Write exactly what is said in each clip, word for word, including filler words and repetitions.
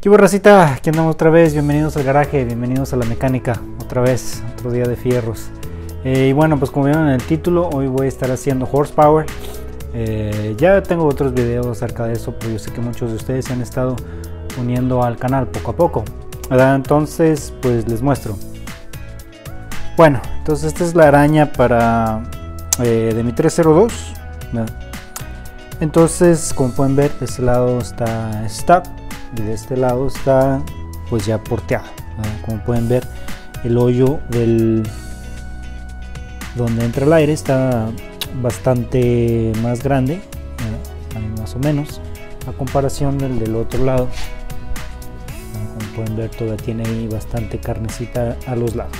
¿Qué hubo, racita? Aquí andamos otra vez, bienvenidos al garaje, bienvenidos a la mecánica, otra vez, otro día de fierros. Eh, y bueno, pues como vieron en el título, hoy voy a estar haciendo horsepower. Eh, ya tengo otros videos acerca de eso, pero yo sé que muchos de ustedes se han estado uniendo al canal poco a poco, ¿verdad? Entonces, pues les muestro. Bueno, entonces esta es la araña para eh, de mi trescientos dos, ¿verdad? Entonces, como pueden ver, de este lado está stock y de este lado está pues ya porteado, ¿verdad? Como pueden ver, el hoyo del donde entra el aire está bastante más grande, ¿verdad? Más o menos a comparación del del otro lado. Como pueden ver, todavía tiene ahí bastante carnecita a los lados.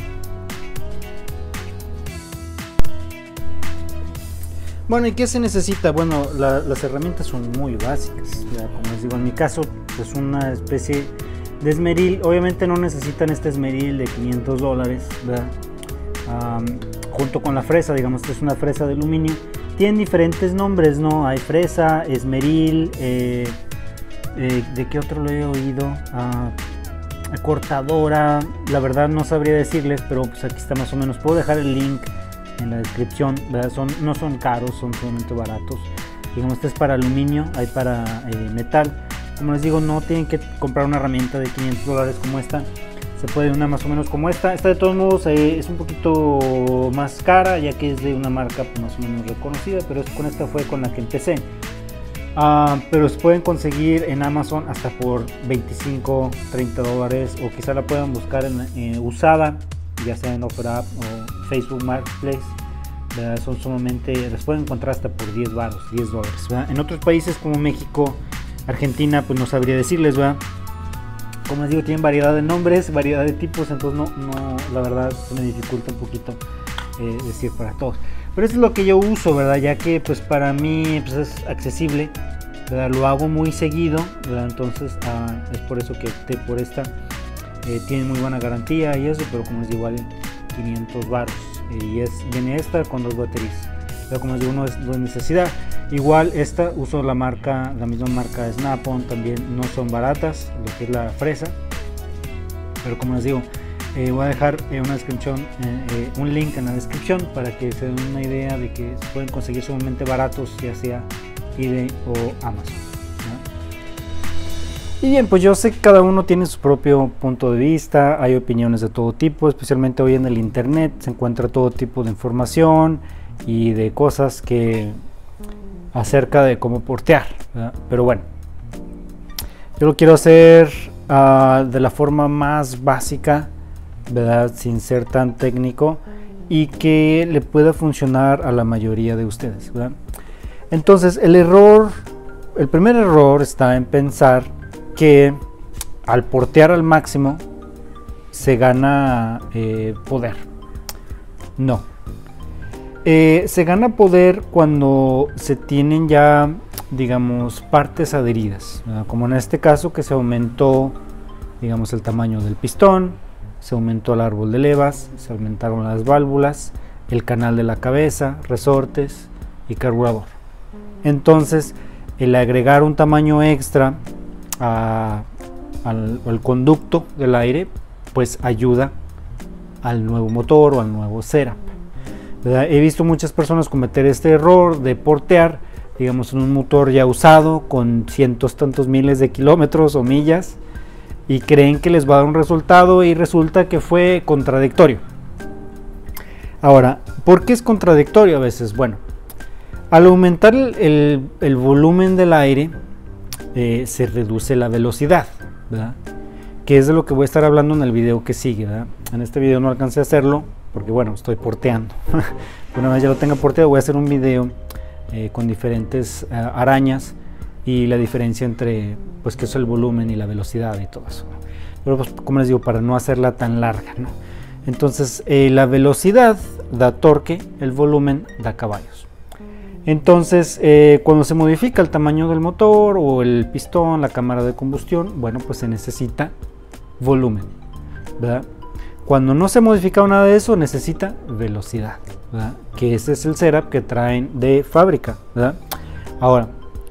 Bueno, ¿y qué se necesita? Bueno, la, las herramientas son muy básicas, ya, como les digo, en mi caso es una especie de esmeril. Obviamente no necesitan este esmeril de quinientos dólares, ¿verdad? Um, junto con la fresa, digamos que es una fresa de aluminio. Tienen diferentes nombres, ¿no? Hay fresa, esmeril, eh, eh, ¿de qué otro lo he oído? Uh, cortadora, la verdad no sabría decirles, pero pues aquí está más o menos. Puedo dejar el link en la descripción, ¿verdad? Son, no son caros, son sumamente baratos. Digamos, este es para aluminio, hay para eh, metal. Como les digo, no tienen que comprar una herramienta de quinientos dólares como esta. Se puede una más o menos como esta. Esta de todos modos eh, es un poquito más cara, ya que es de una marca pues, más o menos reconocida, pero con esta fue con la que empecé. Uh, pero se pueden conseguir en Amazon hasta por veinticinco, treinta dólares, o quizá la puedan buscar en, eh, usada, ya sea en OfferUp o Facebook Marketplace, ¿verdad? Son sumamente, las pueden encontrar hasta por diez baros, diez dólares, ¿verdad? En otros países como México, Argentina, pues no sabría decirles, ¿verdad? Como les digo, tienen variedad de nombres, variedad de tipos, entonces no, no la verdad me dificulta un poquito eh, decir para todos. Pero eso es lo que yo uso, ¿verdad? Ya que pues para mí pues, es accesible, ¿verdad? Lo hago muy seguido, ¿verdad? Entonces ah, es por eso que opté por esta. Eh, tiene muy buena garantía y eso, pero como les digo, vale quinientos baros, eh, y es, viene esta con dos baterías, pero como les digo, no es, no es necesidad. Igual esta uso la marca, la misma marca Snap-on, también no son baratas, lo que es la fresa, pero como les digo, eh, voy a dejar eh, una descripción, eh, eh, un link en la descripción para que se den una idea de que se pueden conseguir sumamente baratos, ya sea eBay o Amazon. Y bien, pues yo sé que cada uno tiene su propio punto de vista, hay opiniones de todo tipo, especialmente hoy en el internet se encuentra todo tipo de información y de cosas que acerca de cómo portear, ¿verdad? Pero bueno, yo lo quiero hacer uh, de la forma más básica, ¿verdad? Sin ser tan técnico y que le pueda funcionar a la mayoría de ustedes, ¿verdad? Entonces el error, el primer error está en pensar que al portear al máximo se gana eh, poder. No, eh, se gana poder cuando se tienen ya, digamos, partes adheridas, ¿verdad? Como en este caso, que se aumentó, digamos, el tamaño del pistón, se aumentó el árbol de levas, se aumentaron las válvulas, el canal de la cabeza, resortes y carburador. Entonces el agregar un tamaño extra A, al, al conducto del aire pues ayuda al nuevo motor o al nuevo setup, ¿verdad? He visto muchas personas cometer este error de portear, digamos, en un motor ya usado con cientos tantos miles de kilómetros o millas y creen que les va a dar un resultado y resulta que fue contradictorio. Ahora, ¿por qué es contradictorio a veces? Bueno, al aumentar el, el, el volumen del aire Eh, se reduce la velocidad, ¿verdad? Que es de lo que voy a estar hablando en el video que sigue, ¿verdad? En este video no alcancé a hacerlo porque bueno, estoy porteando. Una vez ya lo tenga porteado voy a hacer un video eh, con diferentes eh, arañas y la diferencia entre pues que es el volumen y la velocidad y todo eso, ¿no? Pero pues como les digo, para no hacerla tan larga, ¿no? Entonces eh, la velocidad da torque, el volumen da caballos. Entonces, eh, cuando se modifica el tamaño del motor o el pistón, la cámara de combustión, bueno, pues se necesita volumen, ¿verdad? Cuando no se ha modificado nada de eso, necesita velocidad, ¿verdad? Que ese es el setup que traen de fábrica, ¿verdad? Ahora,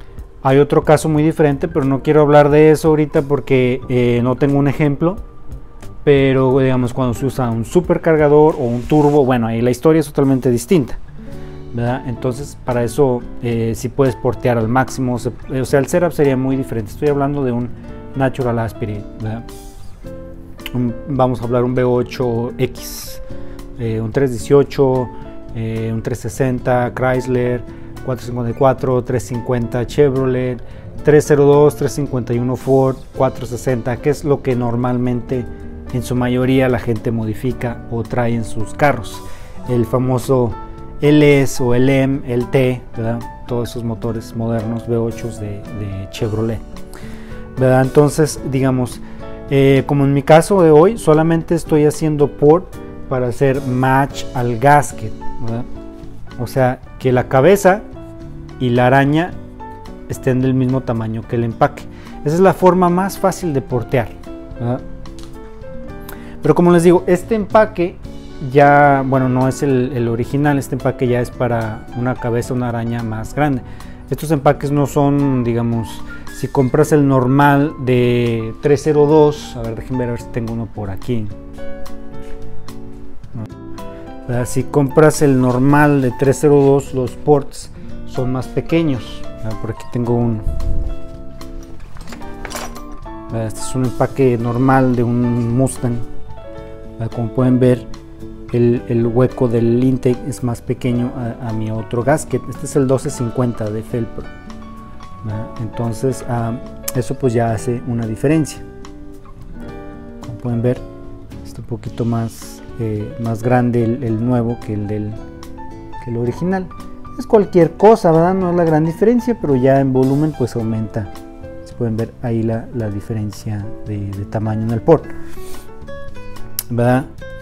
Hay otro caso muy diferente, pero no quiero hablar de eso ahorita porque eh, no tengo un ejemplo. Pero digamos cuando se usa un supercargador o un turbo, bueno, ahí la historia es totalmente distinta, ¿verdad? Entonces para eso eh, sí puedes portear al máximo, se, o sea, el setup sería muy diferente. Estoy hablando de un Natural Aspirate, ¿verdad? Un, vamos a hablar un V ocho X, eh, un trescientos dieciocho, eh, un trescientos sesenta Chrysler, cuatrocientos cincuenta y cuatro, trescientos cincuenta Chevrolet, trescientos dos, trescientos cincuenta y uno Ford, cuatrocientos sesenta, que es lo que normalmente en su mayoría la gente modifica o trae en sus carros. El famoso L S o L M, L T, ¿verdad? Todos esos motores modernos V ocho de, de Chevrolet, ¿verdad? Entonces, digamos, eh, como en mi caso de hoy, solamente estoy haciendo port para hacer match al gasket, ¿verdad? O sea, que la cabeza y la araña estén del mismo tamaño que el empaque. Esa es la forma más fácil de portear, ¿verdad? Pero como les digo, este empaque ya, bueno, no es el, el original, este empaque ya es para una cabeza, una araña más grande. Estos empaques no son, digamos, si compras el normal de trescientos dos, a ver, déjenme ver, a ver si tengo uno por aquí. ¿Verdad? Si compras el normal de trescientos dos, los ports son más pequeños. ¿Verdad? Por aquí tengo uno. ¿Verdad? Este es un empaque normal de un Mustang. ¿Verdad? Como pueden ver, el, el hueco del intake es más pequeño a, a mi otro gasket. Este es el doce cincuenta de Felpro. ¿Verdad? Entonces uh, eso pues ya hace una diferencia. Como pueden ver, está un poquito más, eh, más grande el, el nuevo que el del que el original. Es cualquier cosa, ¿verdad? No es la gran diferencia, pero ya en volumen pues aumenta. Se pueden ver ahí la, la diferencia de, de tamaño en el port, ¿verdad?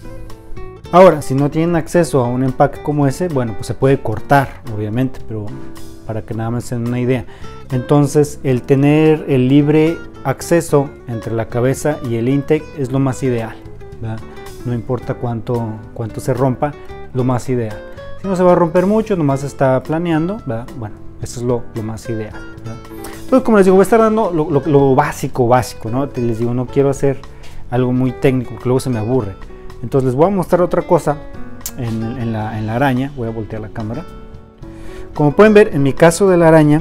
Ahora, si no tienen acceso a un empaque como ese, bueno, pues se puede cortar, obviamente, pero para que nada más se den una idea. Entonces, el tener el libre acceso entre la cabeza y el intake es lo más ideal, ¿verdad? No importa cuánto, cuánto se rompa, lo más ideal. Si no se va a romper mucho, nomás está planeando, ¿verdad? Bueno, eso es lo, lo más ideal, ¿verdad? Entonces, como les digo, voy a estar dando lo, lo, lo básico, básico, ¿no? Les digo, no quiero hacer algo muy técnico, porque luego se me aburre. Entonces les voy a mostrar otra cosa en, en, la, en la araña. Voy a voltear la cámara. Como pueden ver, en mi caso de la araña,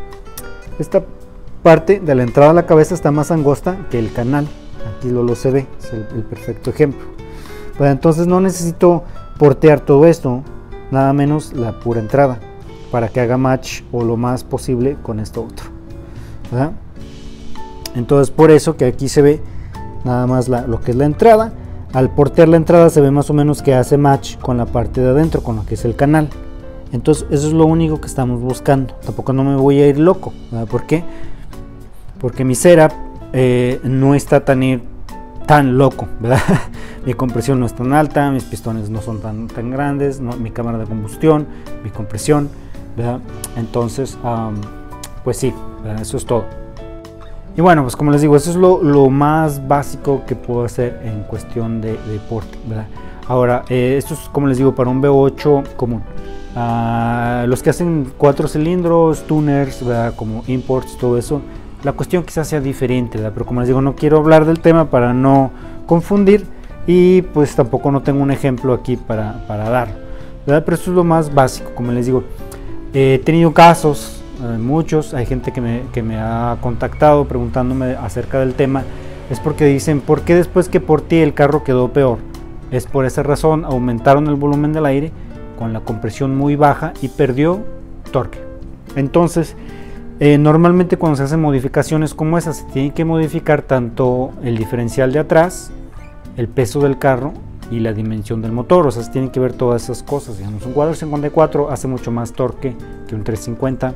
esta parte de la entrada de la cabeza está más angosta que el canal. Aquí lo, lo se ve, es el, el perfecto ejemplo. Pues entonces no necesito portear todo esto, nada menos la pura entrada, para que haga match o lo más posible con esto otro, ¿verdad? Entonces por eso que aquí se ve nada más la, lo que es la entrada. Al portear la entrada se ve más o menos que hace match con la parte de adentro, con lo que es el canal. Entonces eso es lo único que estamos buscando. Tampoco no me voy a ir loco, ¿verdad? ¿Por qué? Porque mi setup eh, no está tan, ir, tan loco, ¿verdad? Mi compresión no es tan alta, mis pistones no son tan, tan grandes, no, mi cámara de combustión, mi compresión, ¿verdad? Entonces, um, pues sí, ¿verdad? Eso es todo. Y bueno, pues como les digo, eso es lo, lo más básico que puedo hacer en cuestión de, de porte, ¿verdad? Ahora, eh, esto es, como les digo, para un V ocho común. Uh, los que hacen cuatro cilindros, tuners, ¿verdad? Como imports, todo eso, la cuestión quizás sea diferente, ¿verdad? Pero como les digo, no quiero hablar del tema para no confundir y pues tampoco no tengo un ejemplo aquí para, para dar, ¿verdad? Pero esto es lo más básico, como les digo. Eh, he tenido casos, muchos, hay gente que me, que me ha contactado preguntándome acerca del tema. Es porque dicen, ¿por qué después que porté el carro quedó peor? Es por esa razón, aumentaron el volumen del aire con la compresión muy baja y perdió torque. Entonces eh, normalmente cuando se hacen modificaciones como esas, se tiene que modificar tanto el diferencial de atrás, el peso del carro y la dimensión del motor. O sea, se tienen que ver todas esas cosas. Digamos, un cuatrocientos cincuenta y cuatro hace mucho más torque que un trescientos cincuenta.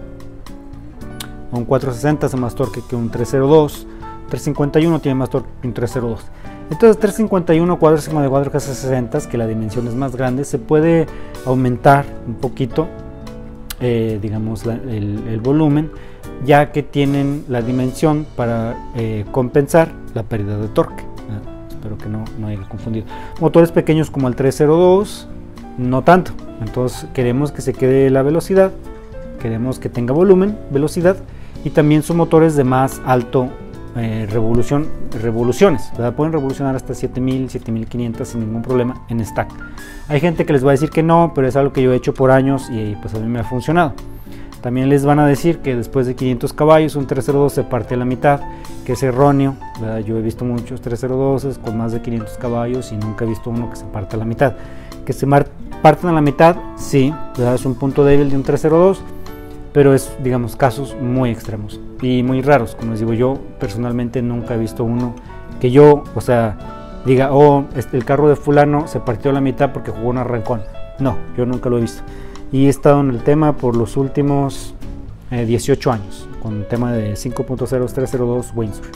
Un cuatrocientos sesenta hace más torque que un trescientos dos, trescientos cincuenta y uno tiene más torque que un trescientos dos. Entonces trescientos cincuenta y uno, cuatrocientos cincuenta y cuatro que hace sesenta, que la dimensión es más grande, se puede aumentar un poquito, eh, digamos, la, el, el volumen, ya que tienen la dimensión para eh, compensar la pérdida de torque. ¿eh? Espero que no, no haya confundido. Motores pequeños como el trescientos dos, no tanto. Entonces queremos que se quede la velocidad, queremos que tenga volumen, velocidad, y también son motores de más alto eh, revolución, revoluciones, ¿verdad? Pueden revolucionar hasta siete mil, siete mil quinientos sin ningún problema en stack. Hay gente que les va a decir que no, pero es algo que yo he hecho por años y pues a mí me ha funcionado. También les van a decir que después de quinientos caballos un trescientos dos se parte a la mitad, que es erróneo, ¿verdad? Yo he visto muchos trescientos dos con más de quinientos caballos y nunca he visto uno que se parte a la mitad. Que se parten a la mitad, sí, ¿verdad? Es un punto débil de un trescientos dos, pero es, digamos, casos muy extremos y muy raros. Como les digo, yo personalmente nunca he visto uno que yo, o sea, diga, oh, este, el carro de fulano se partió a la mitad porque jugó un arrancón. No, yo nunca lo he visto. Y he estado en el tema por los últimos eh, dieciocho años, con el tema de cinco punto cero trescientos dos Windsor.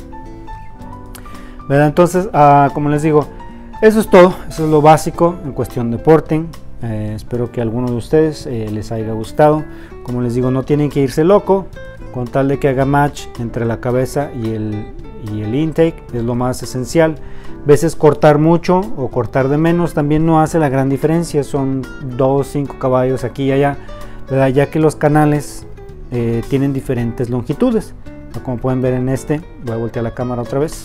¿Verdad? Entonces, ah, como les digo, eso es todo, eso es lo básico en cuestión de porting. Eh, espero que a alguno de ustedes eh, les haya gustado. Como les digo, no tienen que irse loco, con tal de que haga match entre la cabeza y el, y el intake, es lo más esencial. A veces cortar mucho o cortar de menos también no hace la gran diferencia, son dos, cinco caballos aquí y allá, ¿verdad? Ya que los canales eh, tienen diferentes longitudes. Como pueden ver en este, voy a voltear la cámara otra vez.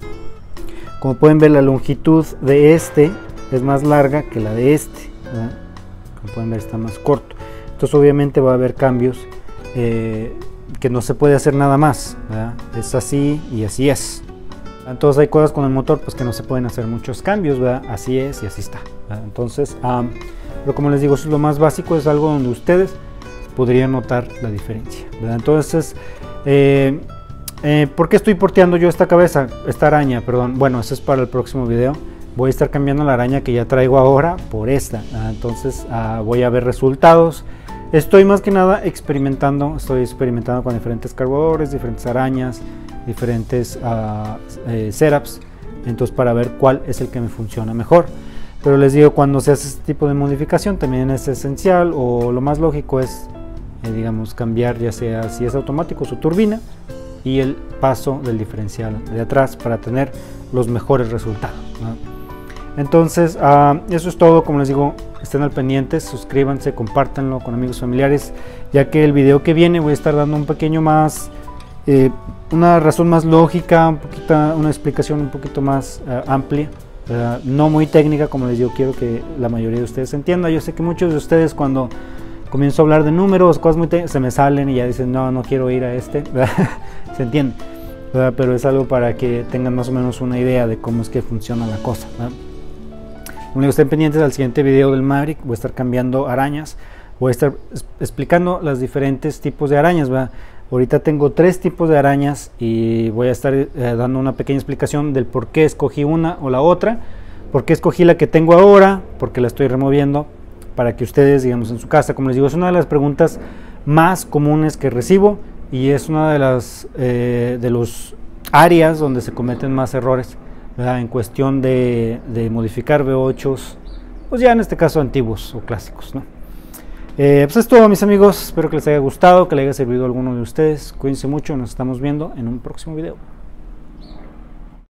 Como pueden ver, la longitud de este es más larga que la de este, ¿verdad? Como pueden ver, está más corto. Entonces obviamente va a haber cambios eh, que no se puede hacer nada más, ¿verdad? Es así y así es. Entonces hay cosas con el motor pues que no se pueden hacer muchos cambios, ¿verdad? Así es y así está, ¿verdad? Entonces, um, pero como les digo, eso es lo más básico, es algo donde ustedes podrían notar la diferencia, ¿verdad? Entonces, eh, eh, ¿por qué estoy porteando yo esta cabeza, esta araña, perdón? Bueno, eso es para el próximo video. Voy a estar cambiando la araña que ya traigo ahora por esta, ¿verdad? Entonces uh, voy a ver resultados. Estoy más que nada experimentando, estoy experimentando con diferentes carburadores, diferentes arañas, diferentes uh, eh, setups, entonces para ver cuál es el que me funciona mejor. Pero les digo, cuando se hace este tipo de modificación también es esencial, o lo más lógico es eh, digamos cambiar, ya sea si es automático, su turbina y el paso del diferencial de atrás para tener los mejores resultados, ¿no? Entonces uh, eso es todo. Como les digo, estén al pendiente, suscríbanse, compártanlo con amigos, familiares, ya que el video que viene voy a estar dando un pequeño más Eh, una razón más lógica, un poquito, una explicación un poquito más uh, amplia, ¿verdad? No muy técnica, como les digo, quiero que la mayoría de ustedes entiendan. Yo sé que muchos de ustedes cuando comienzo a hablar de números, cosas muy técnicas, se me salen y ya dicen, no, no quiero ir a este, ¿verdad? Se entiende, ¿verdad? Pero es algo para que tengan más o menos una idea de cómo es que funciona la cosa, ¿verdad? Como les digo, estén pendientes al siguiente video del Maverick, voy a estar cambiando arañas, voy a estar explicando los diferentes tipos de arañas, ¿verdad? Ahorita tengo tres tipos de arañas y voy a estar eh, dando una pequeña explicación del por qué escogí una o la otra, por qué escogí la que tengo ahora, porque la estoy removiendo, para que ustedes, digamos, en su casa, como les digo, es una de las preguntas más comunes que recibo y es una de las eh, de los áreas donde se cometen más errores, ¿verdad? En cuestión de, de modificar V ocho, pues ya en este caso antiguos o clásicos, ¿no? Eh, pues es todo, mis amigos, espero que les haya gustado, que les haya servido a alguno de ustedes. Cuídense mucho, nos estamos viendo en un próximo video.